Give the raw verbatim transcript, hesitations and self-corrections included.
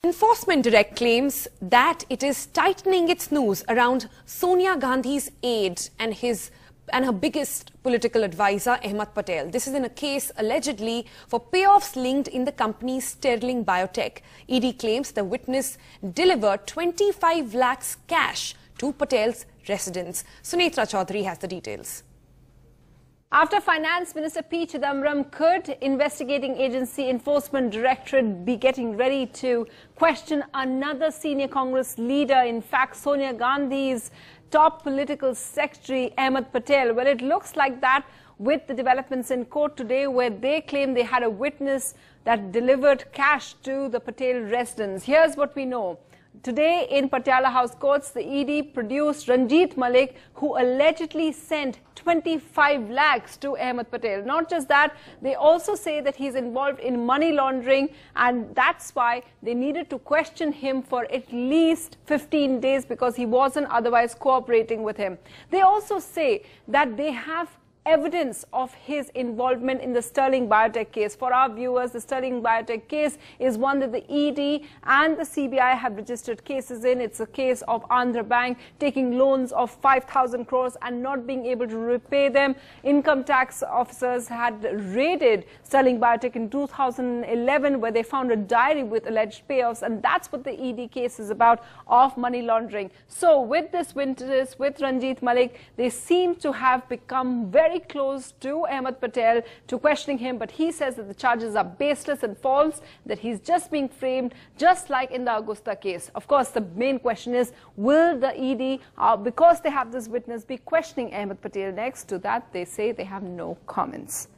Enforcement Directorate claims that it is tightening its noose around Sonia Gandhi's aide and his and her biggest political advisor, Ahmed Patel. This is in a case allegedly for payoffs linked in the company's sterling biotech. E D claims the witness delivered twenty-five lakhs cash to Patel's residence. Sunitra Chaudhary has the details. After Finance Minister P Chidambaram, could investigating agency Enforcement Directorate be getting ready to question another senior Congress leader, in fact Sonia Gandhi's top political secretary Ahmed Patel? Well, it looks like that with the developments in court today, where they claim they had a witness that delivered cash to the Patel residence. Here's what we know. Today in Patiala House Courts, the E D produced Ranjit Malik, who allegedly sent twenty-five lakhs to Ahmed Patel. Not just that, they also say that he's involved in money laundering, and that's why they needed to question him for at least fifteen days because he wasn't otherwise cooperating with him. They also say that they have evidence of his involvement in the Sterling Biotech case. For our viewers, the Sterling Biotech case is one that the E D and the C B I have registered cases in. It's a case of Andhra Bank taking loans of five thousand crores and not being able to repay them. Income tax officers had raided Sterling Biotech in two thousand eleven, where they found a diary with alleged payoffs, and that's what the E D case is about, of money laundering. So with this witness, with Ranjit Malik, they seem to have become very close to Ahmed Patel, to questioning him, but he says that the charges are baseless and false, that he's just being framed just like in the Augusta case. Of course, the main question is, will the E D, uh, because they have this witness, be questioning Ahmed Patel next? To that, they say they have no comments.